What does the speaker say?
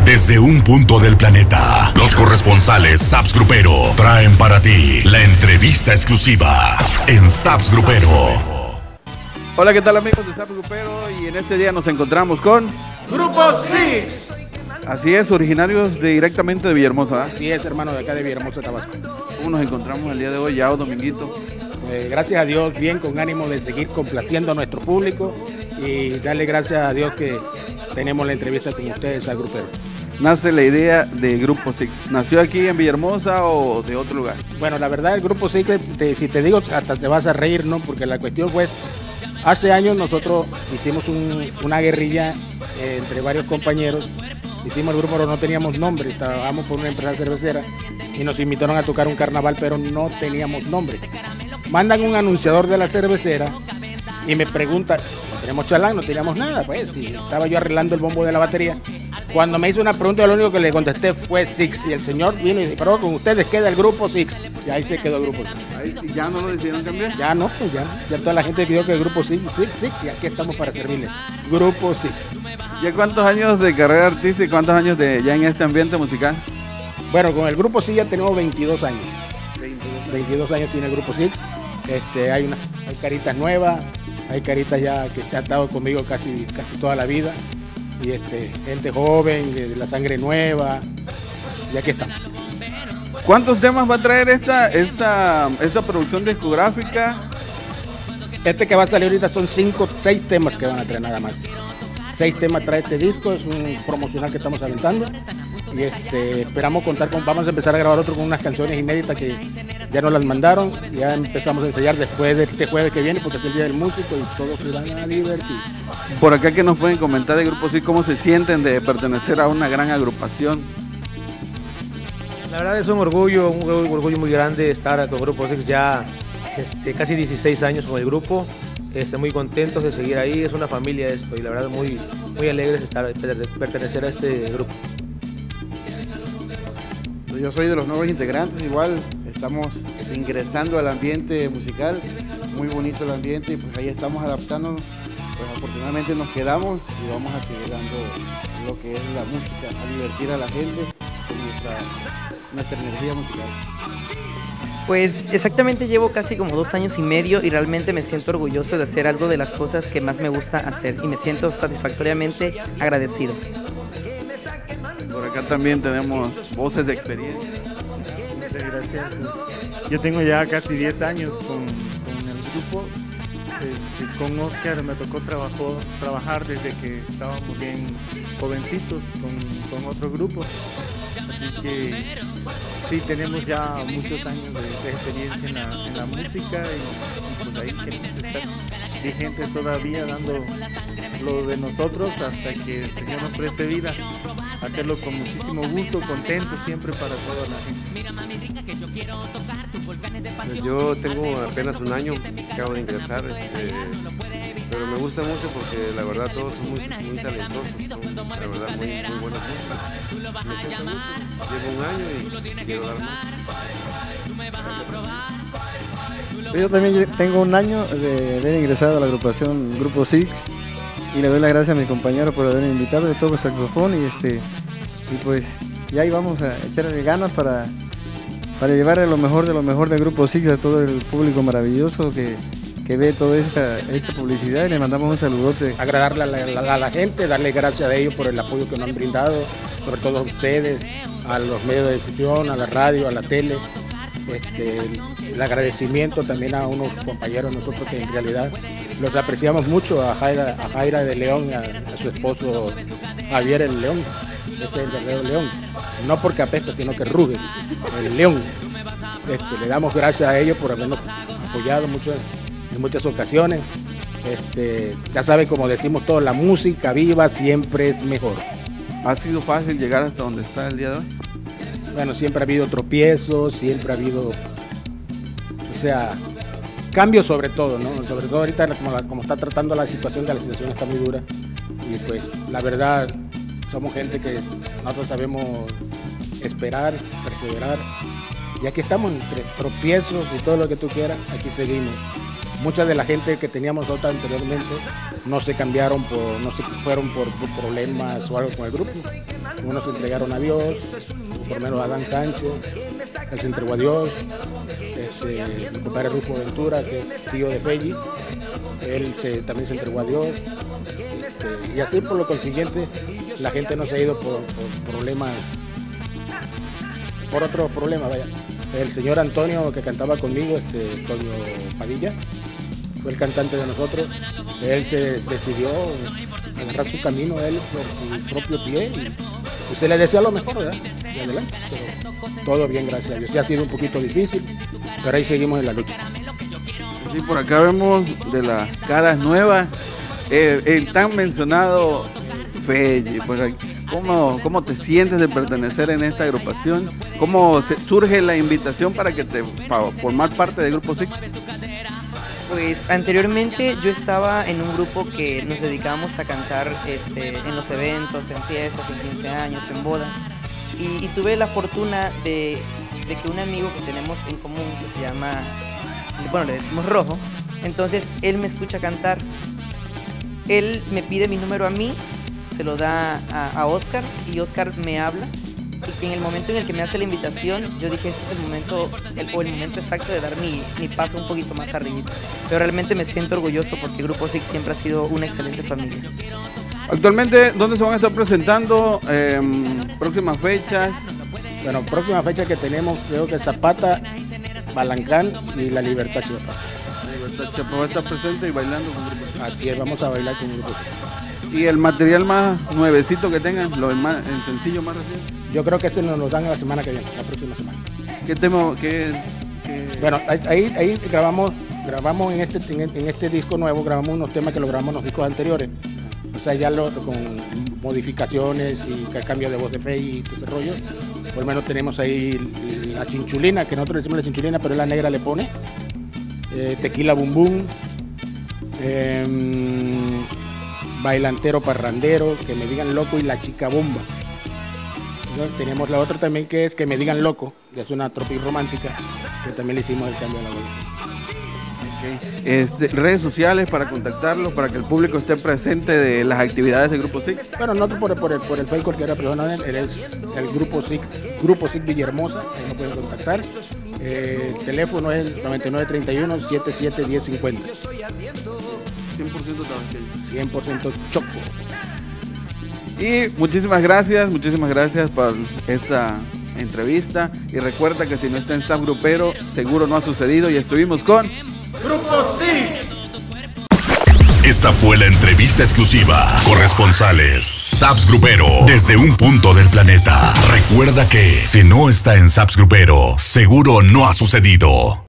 Desde un punto del planeta, los corresponsales Saps Grupero traen para ti la entrevista exclusiva en Saps Grupero. Hola, ¿qué tal amigos de Saps Grupero? Y en este día nos encontramos con Grupo Six. Así es, originarios directamente de Villahermosa. Así es, hermano, de acá de Villahermosa, Tabasco. ¿Cómo nos encontramos el día de hoy, ya dominguito? Gracias a Dios, bien, con ánimo de seguir complaciendo a nuestro público y darle gracias a Dios que tenemos la entrevista con ustedes, Saps Grupero. Nace la idea de Grupo Six. ¿Nació aquí en Villahermosa o de otro lugar? Bueno, la verdad, el Grupo Six, si te digo, hasta te vas a reír, ¿no? Porque la cuestión fue, hace años nosotros hicimos una guerrilla entre varios compañeros. Hicimos el grupo, pero no teníamos nombre, trabajamos por una empresa cervecera y nos invitaron a tocar un carnaval, pero no teníamos nombre. Mandan un anunciador de la cervecera y me pregunta, ¿no tenemos chalán? No teníamos nada, pues, si estaba yo arreglando el bombo de la batería. Cuando me hizo una pregunta, lo único que le contesté fue Six, y el señor vino y dijo, pero con ustedes queda el Grupo Six, y ahí se quedó el Grupo Six. Ahí, ¿ya no lo decidieron cambiar? Ya no, pues ya toda la gente pidió que el Grupo Six, y aquí estamos para servirle. Grupo Six. ¿Ya cuántos años de carrera artística y cuántos años ya en este ambiente musical? Bueno, con el Grupo Six ya tenemos 22 años. 22 años tiene el Grupo Six. Hay caritas nuevas, hay caritas ya que han estado conmigo casi toda la vida. Y gente joven, de la sangre nueva, y aquí estamos. ¿Cuántos temas va a traer esta producción discográfica? Que va a salir ahorita son 6 temas que van a traer nada más. 6 temas trae este disco, es un promocional que estamos aventando. Y esperamos vamos a empezar a grabar otro con unas canciones inéditas que ya nos las mandaron. Ya empezamos a ensayar después de este jueves que viene, porque es el Día del Músico y todos se van a divertir. Por acá, que nos pueden comentar de Grupo Six, ¿cómo se sienten de pertenecer a una gran agrupación? La verdad es un orgullo muy grande estar con Grupo Six, ya casi 16 años con el grupo. Muy contentos de seguir ahí, es una familia esto, y la verdad muy alegres de pertenecer a este grupo. Yo soy de los nuevos integrantes, igual estamos ingresando al ambiente musical, muy bonito el ambiente, y pues ahí estamos adaptándonos. Pues afortunadamente nos quedamos y vamos a seguir dando lo que es la música, a divertir a la gente con nuestra energía musical. Pues exactamente llevo casi como 2 años y medio y realmente me siento orgulloso de hacer algo de las cosas que más me gusta hacer y me siento satisfactoriamente agradecido. Por acá también tenemos voces de experiencia. Muchas gracias. Yo tengo ya casi 10 años con el grupo. Con Oscar me tocó trabajar desde que estábamos bien jovencitos con otro grupo. Así que sí, tenemos ya muchos años de experiencia en la música y pues ahí queremos estar vigentes todavía, dando lo de nosotros hasta que el Señor nos preste vida. Hacerlo con muchísimo gusto, contentos siempre para toda la gente. Yo tengo apenas un año, acabo de ingresar, pero me gusta mucho porque la verdad todos son muy talentosos, son la verdad muy buenas músicas. Me siento mucho, llevo un año y quiero dar más. Yo también tengo un año de haber ingresado a la agrupación Grupo Six y le doy las gracias a mis compañeros por haberme invitado. Yo toco saxofón y pues ya ahí vamos a echarle ganas para llevar lo mejor del Grupo Six a todo el público maravilloso que ve toda esta publicidad, y le mandamos un saludote. Agradarle a la gente, darle gracias a ellos por el apoyo que nos han brindado, sobre todo a ustedes, a los medios de difusión, a la radio, a la tele. El agradecimiento también a unos compañeros nosotros que en realidad los apreciamos mucho, a Jaira de León, a su esposo Javier el León, ese es el verdadero León, no porque apesta sino que ruge, el León. Le damos gracias a ellos por habernos apoyado en muchas ocasiones. Ya saben, como decimos todos, la música viva siempre es mejor. ¿Ha sido fácil llegar hasta donde está el día de hoy? Bueno, siempre ha habido tropiezos, siempre ha habido, cambios sobre todo, ¿no? Sobre todo ahorita como está tratando la situación está muy dura. Y pues la verdad, somos gente que nosotros sabemos esperar, perseverar. Y aquí estamos entre tropiezos y todo lo que tú quieras, aquí seguimos. mucha de la gente que teníamos nosotros anteriormente no se cambiaron, no se fueron por problemas o algo con el grupo. Unos se entregaron a Dios, por lo menos Adán Sánchez, él se entregó a Dios, mi compadre Rufo Ventura, que es tío de Felli, él también se entregó a Dios. Y así por lo consiguiente la gente no se ha ido por problemas, por otros problemas, vaya. El señor Antonio que cantaba conmigo, Antonio Padilla, fue el cantante de nosotros. Él se decidió agarrar su camino él por su propio pie y se le desea lo mejor, ¿verdad? Y adelante, pero todo bien, gracias a Dios. Ya ha sido un poquito difícil, pero ahí seguimos en la lucha. Sí, por acá vemos de las caras nuevas el tan mencionado Felli. Pues, ¿cómo te sientes de pertenecer en esta agrupación? ¿Cómo surge la invitación para formar parte del Grupo SIC? Pues anteriormente yo estaba en un grupo que nos dedicábamos a cantar en los eventos, en fiestas, en 15 años, en bodas. Y tuve la fortuna de que un amigo que tenemos en común, que se llama, bueno, le decimos Rojo, entonces él me escucha cantar. Él me pide mi número a mí, se lo da a Oscar y Oscar me habla. Y en el momento en el que me hace la invitación, yo dije, este es el momento exacto de dar mi paso un poquito más arriba. Pero realmente me siento orgulloso porque Grupo SIC siempre ha sido una excelente familia. Actualmente, ¿dónde se van a estar presentando? ¿Próximas fechas? Bueno, próxima fecha que tenemos, creo que Zapata, Balancán y La Libertad Chiapas. La Libertad Chiapas va a estar presente y bailando con Grupo SIC. Así es, vamos a bailar con Grupo SIC. ¿Y el material más nuevecito que tengan, el sencillo más reciente? Yo creo que ese nos lo dan la semana que viene, la próxima semana. ¿Qué tema? Bueno, ahí grabamos en este disco nuevo, grabamos unos temas que lo grabamos en los discos anteriores. O sea, ya con modificaciones y cambio de voz de fe y todo ese rollo. Por lo menos tenemos ahí la chinchulina, que nosotros le decimos la chinchulina, pero la negra le pone. Tequila Bum Bum. Bailantero Parrandero, Que me digan loco y La Chica Bomba. Entonces, tenemos la otra también que es Que me digan loco, que es una tropic romántica, que también le hicimos el cambio a la voz. Redes sociales para contactarlos, para que el público esté presente de las actividades del Grupo SIC. Bueno, no por el Facebook, cualquiera persona, eres el Grupo SIC Villahermosa, ahí nos pueden contactar. El teléfono es el 9931-771050. 100% Choco. Y muchísimas gracias por esta entrevista. Y recuerda que si no está en SAP Grupero, seguro no ha sucedido. Y estuvimos con Grupo SIC. Esta fue la entrevista exclusiva. Corresponsales SAPS Grupero desde un punto del planeta. Recuerda que si no está en SAPS Grupero, seguro no ha sucedido.